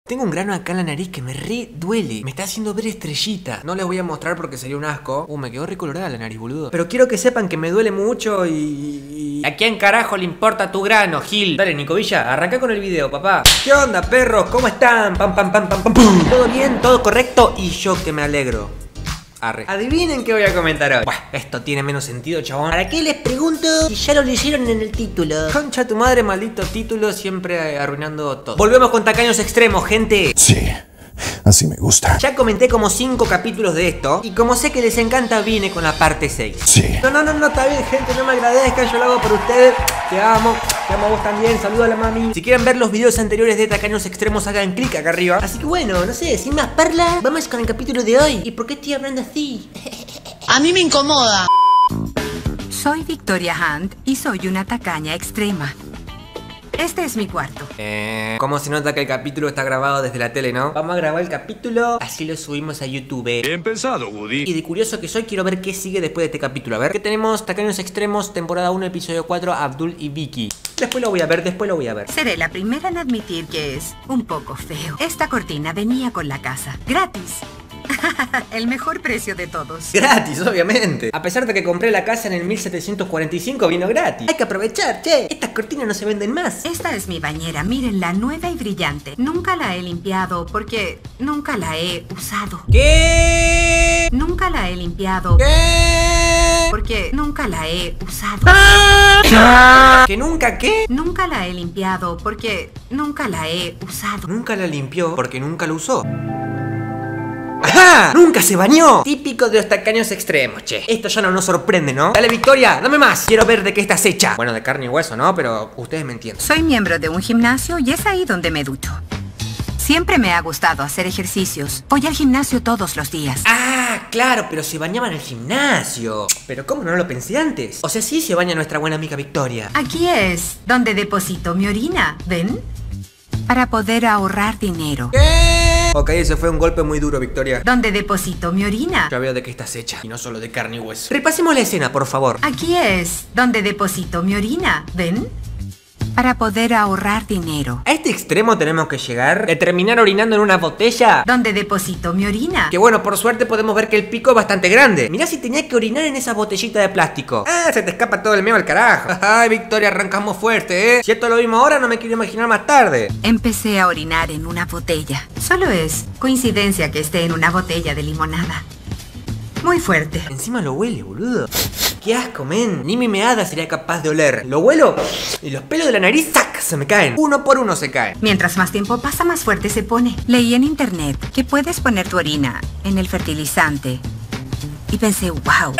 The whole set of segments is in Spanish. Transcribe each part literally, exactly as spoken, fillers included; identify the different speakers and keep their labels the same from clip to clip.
Speaker 1: Tengo un grano acá en la nariz que me re duele. Me está haciendo ver estrellita. No les voy a mostrar porque sería un asco. Uh, me quedó recolorada la nariz, boludo. Pero quiero que sepan que me duele mucho y... ¿A quién carajo le importa tu grano, Gil? Dale, Nico Villa, arranca con el video, papá. ¿Qué onda, perros? ¿Cómo están? Pam, pam, pam, pam, pam, pum. ¿Todo bien? ¿Todo correcto? Y yo que me alegro. Arre. Adivinen qué voy a comentar hoy. Buah, esto tiene menos sentido, chabón.
Speaker 2: ¿Para qué les pregunto si ya lo leyeron en el título?
Speaker 1: Concha tu madre, maldito título, siempre arruinando todo. Volvemos con Tacaños Extremos, gente.
Speaker 3: Sí, así me gusta.
Speaker 1: Ya comenté como cinco capítulos de esto. Y como sé que les encanta, vine con la parte seis.
Speaker 3: Sí.
Speaker 1: No, no, no, no, está bien, gente, no me agradezcan. Yo lo hago por ustedes. Te amo, te amo a vos también. Saludo a la mami. Si quieren ver los videos anteriores de Tacaños Extremos, hagan clic acá arriba.
Speaker 2: Así que bueno, no sé, sin más parla, vamos con el capítulo de hoy. ¿Y por qué estoy hablando así?
Speaker 4: A mí me incomoda.
Speaker 5: Soy Victoria Hunt y soy una tacaña extrema. Este es mi cuarto.
Speaker 1: Eh, ¿Cómo se nota que el capítulo está grabado desde la tele, no? Vamos a grabar el capítulo, así lo subimos a YouTube.
Speaker 6: Bien pensado, Woody.
Speaker 1: Y de curioso que soy, quiero ver qué sigue después de este capítulo. A ver, ¿qué tenemos? Tacaños Extremos, temporada uno, episodio cuatro, Abdul y Vicky. Después lo voy a ver, después lo voy a ver.
Speaker 5: Seré la primera en admitir que es un poco feo. Esta cortina venía con la casa, gratis. El mejor precio de todos.
Speaker 1: Gratis, obviamente. A pesar de que compré la casa en el mil setecientos cuarenta y cinco, vino gratis.
Speaker 2: Hay que aprovechar, che. Estas cortinas no se venden más.
Speaker 5: Esta es mi bañera, mírenla, nueva y brillante. Nunca la he limpiado porque nunca la he usado.
Speaker 1: ¿Qué?
Speaker 5: Nunca la he limpiado.
Speaker 1: ¿Qué?
Speaker 5: Porque nunca la he usado.
Speaker 1: ¿Que nunca qué?
Speaker 5: Nunca la he limpiado porque nunca la he usado.
Speaker 1: Nunca la limpió porque nunca la usó. ¡Ajá! ¡Nunca se bañó! Típico de los tacaños extremos, che. Esto ya no nos sorprende, ¿no? Dale, Victoria, dame más. Quiero ver de qué estás hecha. Bueno, de carne y hueso, ¿no? Pero ustedes me entienden.
Speaker 5: Soy miembro de un gimnasio y es ahí donde me ducho. Siempre me ha gustado hacer ejercicios. Voy al gimnasio todos los días.
Speaker 1: Ah, claro, pero se bañaba en el gimnasio. Pero ¿cómo no lo pensé antes? O sea, sí se baña nuestra buena amiga Victoria.
Speaker 5: Aquí es donde deposito mi orina, ¿ven? Para poder ahorrar dinero.
Speaker 1: ¿Qué? Ok, ese fue un golpe muy duro, Victoria.
Speaker 5: Donde deposito mi orina.
Speaker 1: Ya veo de qué estás hecha, y no solo de carne y hueso. Repasemos la escena, por favor.
Speaker 5: Aquí es donde deposito mi orina, ¿ven? Para poder ahorrar dinero.
Speaker 1: ¿A este extremo tenemos que llegar? ¿De terminar orinando en una botella?
Speaker 5: Donde deposito mi orina.
Speaker 1: Que bueno, por suerte podemos ver que el pico es bastante grande. Mirá si tenía que orinar en esa botellita de plástico. Ah, se te escapa todo el meo al carajo. Ay, Victoria, arrancamos fuerte, ¿eh? Si esto lo vimos ahora, no me quiero imaginar más tarde.
Speaker 5: Empecé a orinar en una botella. Solo es coincidencia que esté en una botella de limonada. Muy fuerte.
Speaker 1: Encima lo huele, boludo. ¡Qué asco, men! Ni mi meada sería capaz de oler. Lo huelo y los pelos de la nariz, ¡sac! Se me caen. Uno por uno se caen.
Speaker 5: Mientras más tiempo pasa, más fuerte se pone. Leí en internet que puedes poner tu orina en el fertilizante. Y pensé, wow.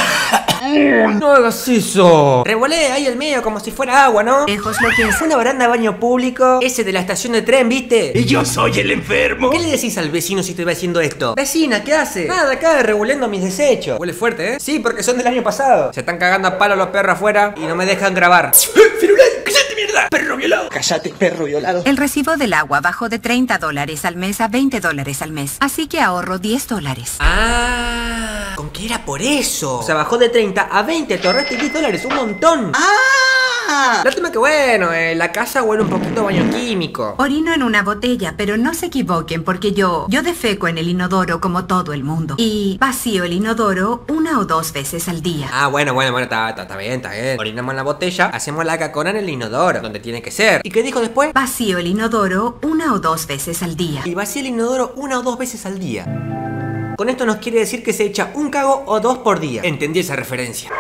Speaker 1: ¡No hagas eso! Revolé ahí el medio como si fuera agua, ¿no?
Speaker 5: Lejos lo que es
Speaker 1: Una baranda de baño público. Ese de la estación de tren, ¿viste?
Speaker 6: Y yo soy el enfermo.
Speaker 1: ¿Qué le decís al vecino si te va haciendo esto? Vecina, ¿qué hace? Nada, acá revolviendo mis desechos. Huele fuerte, ¿eh? Sí, porque son del año pasado. Se están cagando a palo los perros afuera y no me dejan grabar.
Speaker 6: ¡Firulai! ¡Cállate, mierda! ¡Perro violado!
Speaker 2: Cállate, perro violado.
Speaker 5: El recibo del agua bajó de treinta dólares al mes a veinte dólares al mes. Así que ahorro diez dólares.
Speaker 1: Ah, ¿con qué era por eso? O sea, bajó de treinta a veinte, te ahorraste diez dólares, un montón.
Speaker 2: ¡Ah!
Speaker 1: Lástima que bueno, eh, la casa huele un poquito a baño químico.
Speaker 5: Orino en una botella, pero no se equivoquen porque yo, yo defeco en el inodoro como todo el mundo. Y vacío el inodoro una o dos veces al día.
Speaker 1: Ah, bueno, bueno, bueno, está, está, está bien, está bien. Orinamos en la botella, hacemos la cacona en el inodoro, donde tiene que ser. ¿Y qué dijo después?
Speaker 5: Vacío el inodoro una o dos veces al día.
Speaker 1: Y vacía el inodoro una o dos veces al día. Con esto nos quiere decir que se echa un cago o dos por día. Entendí esa referencia.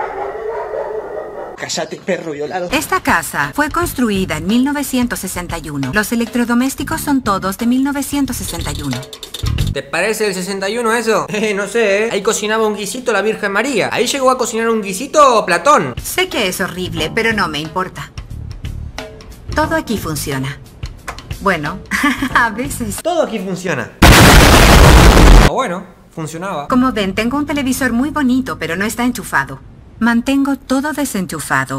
Speaker 2: Cállate, perro violado.
Speaker 5: Esta casa fue construida en mil novecientos sesenta y uno. Los electrodomésticos son todos de mil novecientos sesenta y uno.
Speaker 1: ¿Te parece el sesenta y uno eso? Eh, no sé, ¿eh? Ahí cocinaba un guisito la Virgen María. Ahí llegó a cocinar un guisito Platón.
Speaker 5: Sé que es horrible, pero no me importa. Todo aquí funciona. Bueno, a veces.
Speaker 1: Todo aquí funciona. O bueno, funcionaba.
Speaker 5: Como ven, tengo un televisor muy bonito, pero no está enchufado. Mantengo todo desenchufado.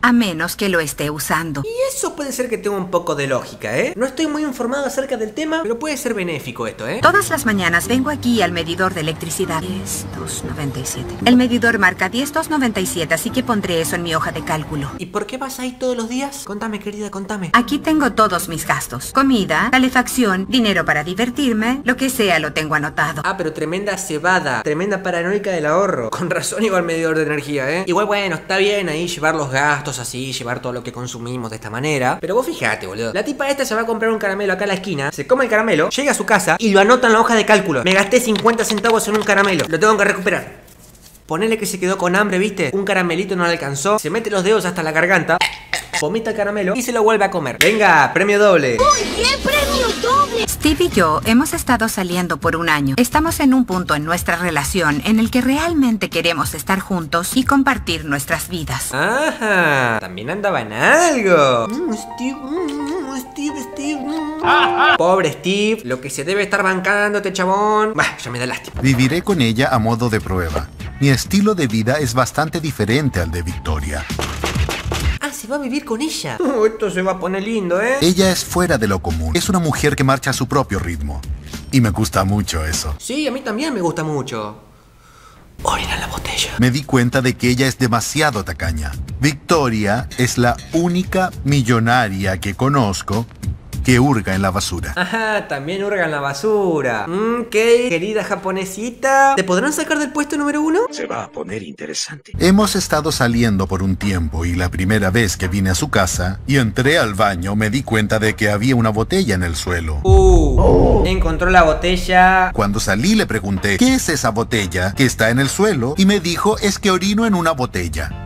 Speaker 5: a menos que lo esté usando.
Speaker 1: Y eso puede ser que tenga un poco de lógica, ¿eh? No estoy muy informado acerca del tema, pero puede ser benéfico esto, ¿eh?
Speaker 5: Todas las mañanas vengo aquí al medidor de electricidad. diez dos noventa y siete. El medidor marca diez dos noventa y siete, así que pondré eso en mi hoja de cálculo.
Speaker 1: ¿Y por qué vas ahí todos los días? Contame, querida, contame.
Speaker 5: Aquí tengo todos mis gastos. Comida, calefacción, dinero para divertirme, lo que sea lo tengo anotado.
Speaker 1: Ah, pero tremenda cebada, tremenda paranoica del ahorro. Con razón iba al medidor de energía, ¿eh? Igual, bueno, está bien ahí llevar los gastos así, llevar todo lo que consumimos de esta manera. Pero vos fijate, boludo. La tipa esta se va a comprar un caramelo acá a la esquina, se come el caramelo, llega a su casa y lo anota en la hoja de cálculo. Me gasté cincuenta centavos en un caramelo, lo tengo que recuperar. Ponele que se quedó con hambre, ¿viste? Un caramelito no le alcanzó, se mete los dedos hasta la garganta, vomita el caramelo y se lo vuelve a comer. Venga, premio doble.
Speaker 2: ¡Muy bien, premio doble!
Speaker 5: Steve y yo hemos estado saliendo por un año. Estamos en un punto en nuestra relación en el que realmente queremos estar juntos y compartir nuestras vidas.
Speaker 1: Ajá, también andaba en algo. Mm, Steve, mm, Steve, Steve. Mm. Pobre Steve, lo que se debe estar bancándote, chabón. Bah, ya me da lástima.
Speaker 7: Viviré con ella a modo de prueba. Mi estilo de vida es bastante diferente al de Victoria.
Speaker 2: Ah, se va a vivir con ella.
Speaker 1: Uh, esto se va a poner lindo, ¿eh?
Speaker 7: Ella es fuera de lo común. Es una mujer que marcha a su propio ritmo. Y me gusta mucho eso.
Speaker 1: Sí, a mí también me gusta mucho. Orina en la botella.
Speaker 7: Me di cuenta de que ella es demasiado tacaña. Victoria es la única millonaria que conozco que hurga en la basura.
Speaker 1: Ajá, también hurga en la basura. Mmm, ¿qué? Querida japonesita, ¿te podrán sacar del puesto número uno?
Speaker 6: Se va a poner interesante.
Speaker 7: Hemos estado saliendo por un tiempo y la primera vez que vine a su casa y entré al baño me di cuenta de que había una botella en el suelo.
Speaker 1: Uh, oh. Encontró la botella.
Speaker 7: Cuando salí le pregunté, ¿qué es esa botella que está en el suelo? Y me dijo, es que orino en una botella.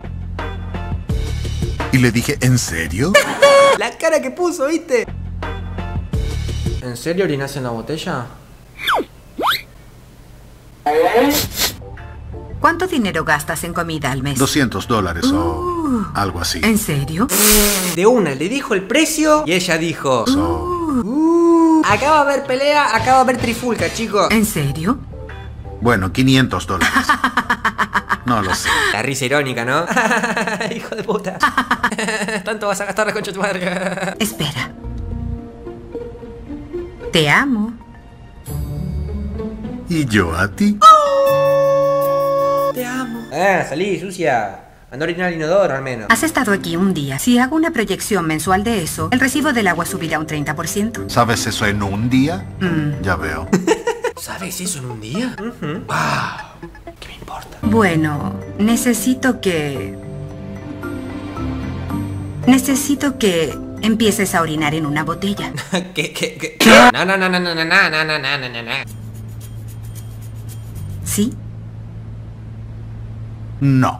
Speaker 7: Y le dije, ¿en serio?
Speaker 1: La cara que puso, ¿viste? ¿En serio orinas en la botella?
Speaker 5: ¿Cuánto dinero gastas en comida al mes?
Speaker 7: doscientos dólares
Speaker 5: Uh,
Speaker 7: o algo así.
Speaker 5: ¿En serio?
Speaker 1: De una, le dijo el precio y ella dijo...
Speaker 7: So,
Speaker 1: Uh, acaba de haber pelea, acaba de haber trifulca, chicos.
Speaker 5: ¿En serio?
Speaker 7: bueno, quinientos dólares. No lo sé.
Speaker 1: La risa irónica, ¿no? Hijo de puta. Tanto vas a gastar la concha de tu madre.
Speaker 5: Espera. Te amo.
Speaker 7: ¿Y yo a ti?
Speaker 1: Te amo. Ah, salí, sucia. Anda a orinar al inodoro, al menos.
Speaker 5: Has estado aquí un día. Si hago una proyección mensual de eso, el recibo del agua subirá un treinta por ciento.
Speaker 7: ¿Sabes eso en un día?
Speaker 5: Mm.
Speaker 7: Ya veo.
Speaker 1: ¿Sabes eso en un día? Uh-huh. Wow. ¿Qué me importa?
Speaker 5: Bueno, necesito que... Necesito que empieces a orinar en una botella.
Speaker 1: ¿Qué, qué, qué? No, no, no, no, no, no, no, no, no, no, no, no.
Speaker 5: ¿Sí?
Speaker 7: No.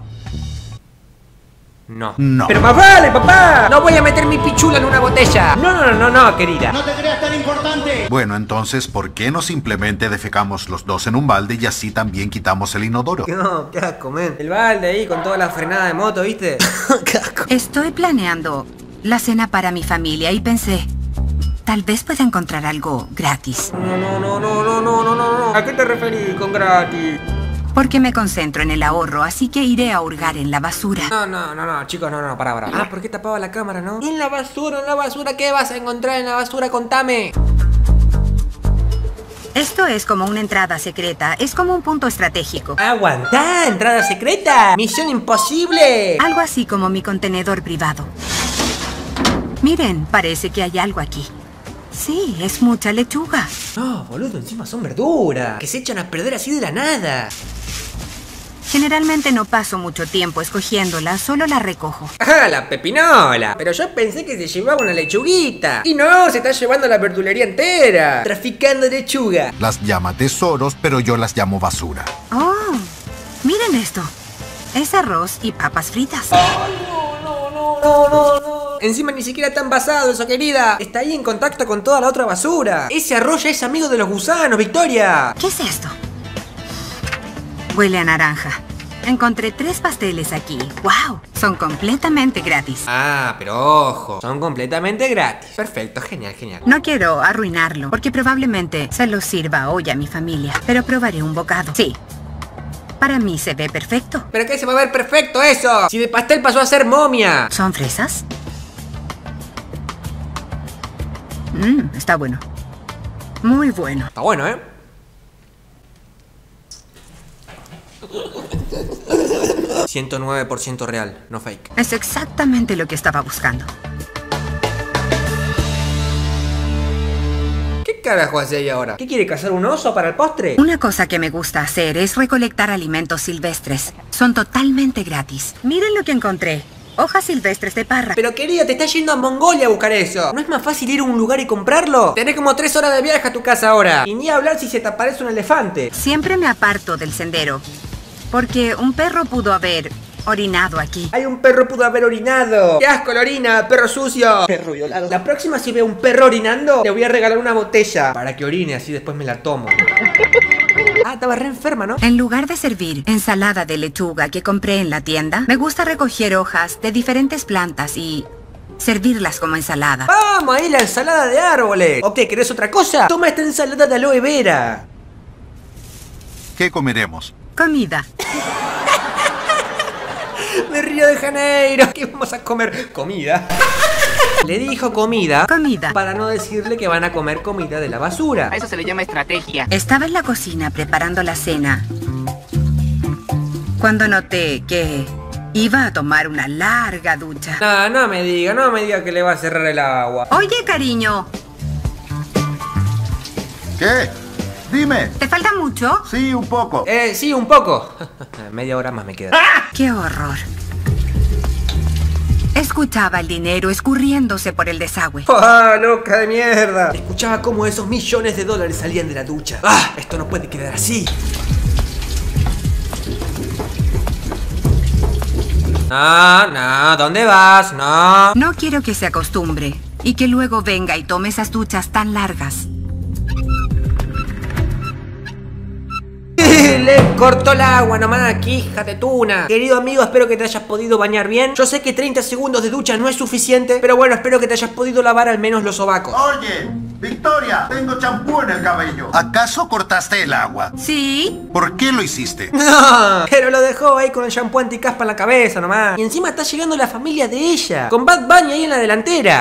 Speaker 1: No.
Speaker 7: No.
Speaker 1: Pero más vale, papá. No voy a meter mi pichula en una botella. No, no, no, no, no, querida.
Speaker 8: No te creas tan importante.
Speaker 7: Bueno, entonces, ¿por qué no simplemente defecamos los dos en un balde y así también quitamos el inodoro?
Speaker 1: No, qué asco, men. El balde ahí con toda la frenada de moto, ¿viste? Qué asco.
Speaker 5: Estoy planeando la cena para mi familia y pensé, tal vez pueda encontrar algo gratis.
Speaker 1: No, no, no, no, no, no, no, no. ¿A qué te referís con gratis?
Speaker 5: Porque me concentro en el ahorro, así que iré a hurgar en la basura.
Speaker 1: No, no, no, no, chicos, no, no, para, para. Ah, ¿por qué tapaba la cámara, no? En la basura, en la basura, ¿qué vas a encontrar en la basura? Contame.
Speaker 5: Esto es como una entrada secreta, es como un punto estratégico.
Speaker 1: ¡Aguantá! ¡Entrada secreta! ¡Misión imposible!
Speaker 5: Algo así como mi contenedor privado. Miren, parece que hay algo aquí. Sí, es mucha lechuga.
Speaker 1: No, boludo, encima son verduras que se echan a perder así de la nada.
Speaker 5: Generalmente no paso mucho tiempo escogiéndola, solo la recojo.
Speaker 1: ¡Ah, la pepinola! Pero yo pensé que se llevaba una lechuguita. Y no, se está llevando la verdulería entera. Traficando lechuga.
Speaker 7: Las llama tesoros, pero yo las llamo basura.
Speaker 5: Oh, miren esto. Es arroz y papas fritas.
Speaker 1: No, no, no, no, no. Encima ni siquiera está envasado eso, querida. Está ahí en contacto con toda la otra basura. Ese arroz ya es amigo de los gusanos, Victoria.
Speaker 5: ¿Qué es esto? Huele a naranja. Encontré tres pasteles aquí. ¡Wow! Son completamente gratis.
Speaker 1: Ah, pero ojo, son completamente gratis. Perfecto, genial, genial.
Speaker 5: No quiero arruinarlo, porque probablemente se lo sirva hoy a mi familia. Pero probaré un bocado. Sí. Para mí se ve perfecto.
Speaker 1: ¿Pero qué se va a ver perfecto eso? Si de pastel pasó a ser momia.
Speaker 5: ¿Son fresas? Mmm, está bueno. Muy bueno.
Speaker 1: Está bueno, ¿eh? ciento nueve por ciento real, no fake.
Speaker 5: Es exactamente lo que estaba buscando.
Speaker 1: ¿Qué carajo hace ahí ahora? ¿Qué quiere, cazar un oso para el postre?
Speaker 5: Una cosa que me gusta hacer es recolectar alimentos silvestres. Son totalmente gratis. Miren lo que encontré. Hojas silvestres de parra.
Speaker 1: Pero querida, te estás yendo a Mongolia a buscar eso. ¿No es más fácil ir a un lugar y comprarlo? Tenés como tres horas de viaje a tu casa ahora. Y ni hablar si se te aparece un elefante.
Speaker 5: Siempre me aparto del sendero, porque un perro pudo haber orinado aquí.
Speaker 1: Hay un perro pudo haber orinado. ¡Qué asco la orina, perro sucio! Perro violado. La próxima si veo un perro orinando, le voy a regalar una botella para que orine, así después me la tomo. Ah, estaba re enferma, ¿no?
Speaker 5: En lugar de servir ensalada de lechuga que compré en la tienda, me gusta recoger hojas de diferentes plantas y servirlas como ensalada.
Speaker 1: ¡Vamos ahí, la ensalada de árboles! ¿O qué, querés otra cosa? Toma esta ensalada de aloe vera.
Speaker 7: ¿Qué comeremos?
Speaker 5: Comida.
Speaker 1: De Río de Janeiro. ¿Qué vamos a comer? Comida. Le dijo comida.
Speaker 5: Comida.
Speaker 1: Para no decirle que van a comer comida de la basura.
Speaker 8: A eso se le llama estrategia.
Speaker 5: Estaba en la cocina preparando la cena cuando noté que iba a tomar una larga ducha.
Speaker 1: No, no me diga, no me diga que le va a cerrar el agua.
Speaker 5: Oye, cariño,
Speaker 7: ¿Qué? Dime.
Speaker 5: ¿te falta mucho?
Speaker 7: Sí, un poco.
Speaker 1: Eh, sí, un poco. Media hora más me queda.
Speaker 5: ¡Qué horror! Escuchaba el dinero escurriéndose por el desagüe.
Speaker 1: ¡Ah, loca de mierda! Escuchaba cómo esos millones de dólares salían de la ducha. ¡Ah! Esto no puede quedar así. No, no, ¿dónde vas? No.
Speaker 5: No quiero que se acostumbre y que luego venga y tome esas duchas tan largas.
Speaker 1: Le cortó el agua nomás, aquí, hija de tuna. Querido amigo, espero que te hayas podido bañar bien. Yo sé que treinta segundos de ducha no es suficiente, pero bueno, espero que te hayas podido lavar al menos los sobacos.
Speaker 7: Oye, Victoria, tengo champú en el cabello. ¿Acaso cortaste el agua?
Speaker 5: ¿Sí?
Speaker 7: ¿Por qué lo hiciste?
Speaker 1: No, pero lo dejó ahí con el shampoo anticaspa en la cabeza nomás. Y encima está llegando la familia de ella, con Bad Bunny ahí en la delantera.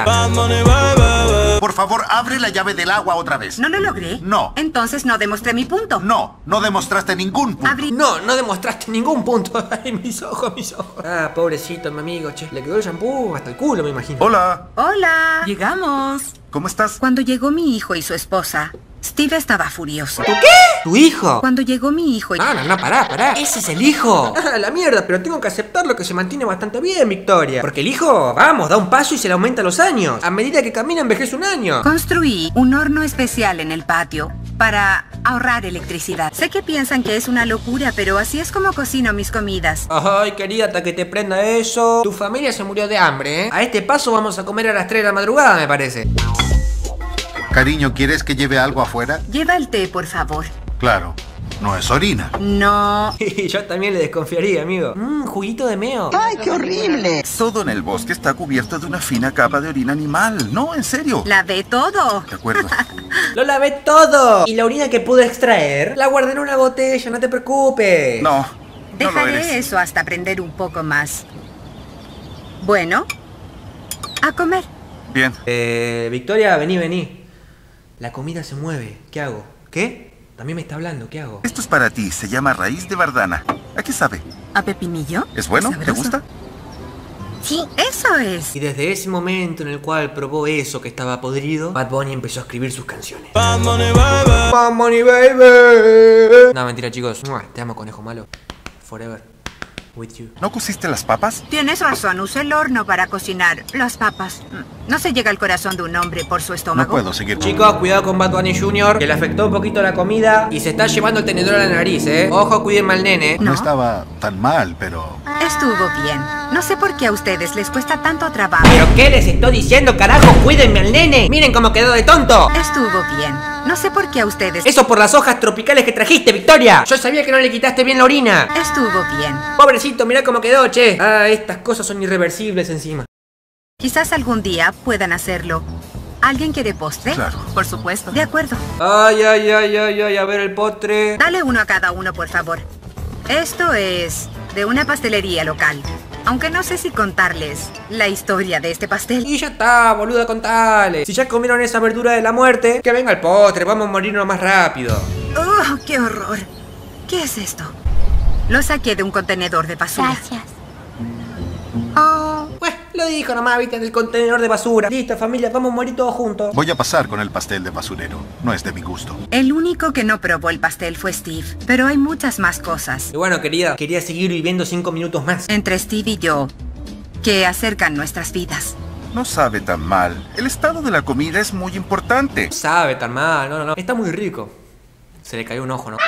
Speaker 7: Por favor, abre la llave del agua otra vez.
Speaker 5: ¿No lo logré?
Speaker 7: No.
Speaker 5: Entonces no demostré mi punto.
Speaker 7: No, no demostraste ningún punto.
Speaker 5: Abrí.
Speaker 1: No, no demostraste ningún punto. Ay, mis ojos, mis ojos. Ah, pobrecito mi amigo, che. Le quedó el shampoo hasta el culo, me imagino.
Speaker 7: Hola,
Speaker 5: Hola. Llegamos.
Speaker 7: ¿cómo estás?
Speaker 5: Cuando llegó mi hijo y su esposa, Steve estaba furioso.
Speaker 1: ¿Tú qué? ¿Tu hijo?
Speaker 5: Cuando llegó mi hijo y...
Speaker 1: No, no, no, pará, pará. Ese es el hijo. Ah, la mierda, pero tengo que aceptarlo que se mantiene bastante bien, Victoria. Porque el hijo, vamos, da un paso y se le aumenta los años. A medida que camina envejece un año.
Speaker 5: Construí un horno especial en el patio para ahorrar electricidad. Sé que piensan que es una locura, pero así es como cocino mis comidas.
Speaker 1: Ay, querida, hasta que te prenda eso. Tu familia se murió de hambre, ¿eh? A este paso vamos a comer a las tres de la madrugada, me parece.
Speaker 7: Cariño, ¿quieres que lleve algo afuera?
Speaker 5: Lleva el té, por favor.
Speaker 7: Claro, no es orina.
Speaker 5: No.
Speaker 1: Yo también le desconfiaría, amigo. Mmm, juguito de meo.
Speaker 4: ¡Ay, qué horrible!
Speaker 3: Todo en el bosque está cubierto de una fina capa de orina animal. No, en serio.
Speaker 5: Lavé todo.
Speaker 3: De acuerdo.
Speaker 1: Lo lavé todo. Y la orina que pude extraer, la guardé en una botella, no te preocupes.
Speaker 3: No, no lo
Speaker 5: Dejaré
Speaker 3: eres.
Speaker 5: eso hasta aprender un poco más. Bueno, a comer.
Speaker 3: Bien.
Speaker 1: Eh, Victoria, vení, vení. La comida se mueve. ¿Qué hago? ¿Qué? También me está hablando. ¿Qué hago?
Speaker 3: Esto es para ti. Se llama raíz de bardana. ¿A qué sabe?
Speaker 5: ¿A pepinillo?
Speaker 3: ¿Es bueno? ¿Te
Speaker 5: ¿Sabroso?
Speaker 3: gusta?
Speaker 5: Sí, eso es.
Speaker 1: Y desde ese momento en el cual probó eso que estaba podrido, Bad Bunny empezó a escribir sus canciones. Bad Bunny, baby. Bad Bunny, baby. No, mentira, chicos. Mua, te amo, conejo malo. Forever. With you.
Speaker 3: ¿No cociste las papas?
Speaker 5: Tienes razón, usé el horno para cocinar las papas. No se llega al corazón de un hombre por su estómago.
Speaker 3: No puedo seguir.
Speaker 1: Chicos, cuidado con Bad Bunny junior, que le afectó un poquito la comida y se está llevando el tenedor a la nariz, ¿eh? Ojo, cuídenme al nene.
Speaker 3: No
Speaker 5: ¿No?
Speaker 3: estaba tan mal, pero...
Speaker 5: Estuvo bien. No sé por qué a ustedes les cuesta tanto trabajo.
Speaker 1: ¿Pero qué les estoy diciendo, carajo? ¡Cuídenme al nene! ¡Miren cómo quedó de tonto!
Speaker 5: Estuvo bien. No sé por qué a ustedes...
Speaker 1: Eso por las hojas tropicales que trajiste, Victoria. Yo sabía que no le quitaste bien la orina.
Speaker 5: Estuvo bien.
Speaker 1: Pobrecito, mirá cómo quedó, che. Ah, estas cosas son irreversibles encima.
Speaker 5: Quizás algún día puedan hacerlo. ¿Alguien quiere postre?
Speaker 3: Claro.
Speaker 5: Por supuesto. De acuerdo.
Speaker 1: Ay, ay, ay, ay, ay, a ver el postre.
Speaker 5: Dale uno a cada uno, por favor. Esto es de una pastelería local. Aunque no sé si contarles la historia de este pastel.
Speaker 1: Y ya está, boluda, contale. Si ya comieron esa verdura de la muerte, que venga el postre, vamos a morirnos más rápido.
Speaker 5: ¡Oh, qué horror! ¿Qué es esto? Lo saqué de un contenedor de basura.
Speaker 2: Gracias.
Speaker 1: Oh, pues lo dijo nomás, viste, del contenedor de basura. Listo, familia, vamos a morir todos juntos.
Speaker 7: Voy a pasar con el pastel de basurero. No es de mi gusto.
Speaker 5: El único que no probó el pastel fue Steve, pero hay muchas más cosas
Speaker 1: Y bueno, querida, quería seguir viviendo cinco minutos más.
Speaker 5: entre Steve y yo que acercan nuestras vidas.
Speaker 3: No sabe tan mal. El estado de la comida es muy importante.
Speaker 1: No sabe tan mal, no, no, no. Está muy rico. Se le cayó un ojo, ¿no?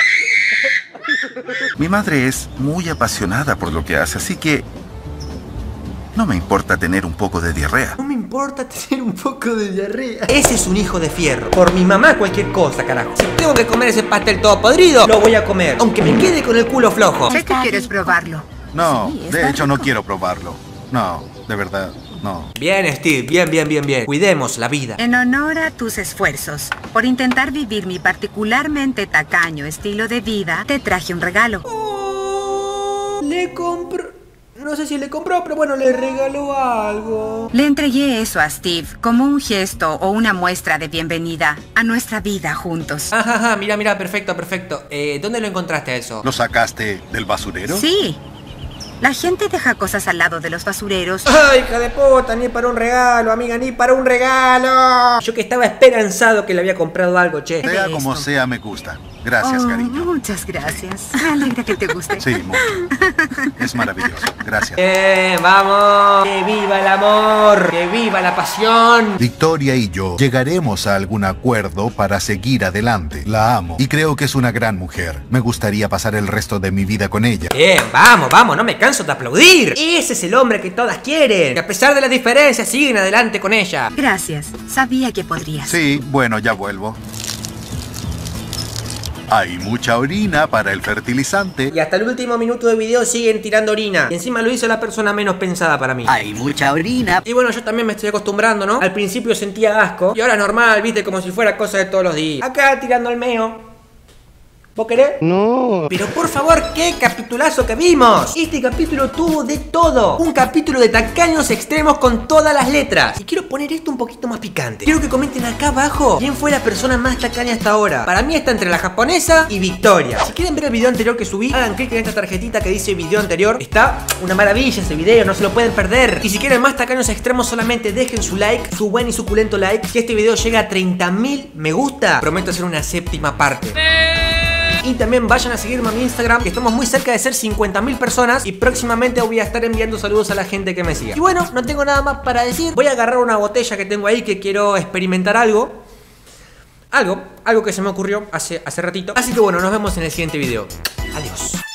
Speaker 3: Mi madre es muy apasionada por lo que hace, así que no me importa tener un poco de diarrea.
Speaker 1: No me importa tener un poco de diarrea. Ese es un hijo de fierro. Por mi mamá cualquier cosa, carajo. Si tengo que comer ese pastel todo podrido, lo voy a comer. Aunque me quede con el culo flojo.
Speaker 5: Sé que quieres probarlo.
Speaker 7: No,
Speaker 5: Sí, está
Speaker 7: de hecho no
Speaker 5: rico.
Speaker 7: quiero probarlo. No, de verdad, no.
Speaker 1: Bien, Steve, bien, bien, bien, bien. Cuidemos la vida.
Speaker 5: En honor a tus esfuerzos por intentar vivir mi particularmente tacaño estilo de vida, te traje un regalo.
Speaker 1: Oh, le compró... No sé si le compró, pero bueno, le regaló algo.
Speaker 5: Le entregué eso a Steve como un gesto o una muestra de bienvenida a nuestra vida juntos.
Speaker 1: Ajá, ajá, mira, mira, perfecto, perfecto. Eh, ¿dónde lo encontraste a eso?
Speaker 7: ¿Lo sacaste del basurero?
Speaker 5: Sí. La gente deja cosas al lado de los basureros.
Speaker 1: ¡Ay, hija de puta! Ni para un regalo, amiga, ni para un regalo. Yo que estaba esperanzado que le había comprado algo, che.
Speaker 7: Sea
Speaker 5: de
Speaker 7: como
Speaker 5: esto.
Speaker 7: sea, me gusta. Gracias,
Speaker 5: Oh,
Speaker 7: cariño.
Speaker 5: muchas gracias. Me alegra que te guste.
Speaker 7: Sí, mucho. Es maravilloso. Gracias.
Speaker 1: ¡Eh, vamos! ¡Que viva el amor! ¡Que viva la pasión!
Speaker 7: Victoria y yo llegaremos a algún acuerdo para seguir adelante. La amo y creo que es una gran mujer. Me gustaría pasar el resto de mi vida con ella.
Speaker 1: Bien, vamos, vamos, no me canso de aplaudir. Ese es el hombre que todas quieren. Que a pesar de las diferencias siguen adelante con ella.
Speaker 5: Gracias. Sabía que podrías.
Speaker 7: Sí, bueno, ya vuelvo. Hay mucha orina para el fertilizante.
Speaker 1: Y hasta el último minuto de video siguen tirando orina. Y encima lo hizo la persona menos pensada para mí.
Speaker 2: Hay mucha orina.
Speaker 1: Y bueno, yo también me estoy acostumbrando, ¿no? Al principio sentía asco. Y ahora es normal, viste, como si fuera cosa de todos los días. Acá tirando el meo. ¿Vos querés? No. Pero por favor, qué capitulazo que vimos. Este capítulo tuvo de todo. Un capítulo de tacaños extremos con todas las letras. Y quiero poner esto un poquito más picante. Quiero que comenten acá abajo quién fue la persona más tacaña hasta ahora. Para mí está entre la japonesa y Victoria. Si quieren ver el video anterior que subí, hagan clic en esta tarjetita que dice video anterior. Está una maravilla ese video, no se lo pueden perder. Y si quieren más tacaños extremos, solamente dejen su like, su buen y suculento like. Si este video llega a treinta mil me gusta, prometo hacer una séptima parte. Y también vayan a seguirme a mi Instagram, que estamos muy cerca de ser cincuenta mil personas. Y próximamente voy a estar enviando saludos a la gente que me siga. Y bueno, no tengo nada más para decir. Voy a agarrar una botella que tengo ahí, que quiero experimentar algo. Algo, algo que se me ocurrió hace, hace ratito. Así que bueno, nos vemos en el siguiente video. Adiós.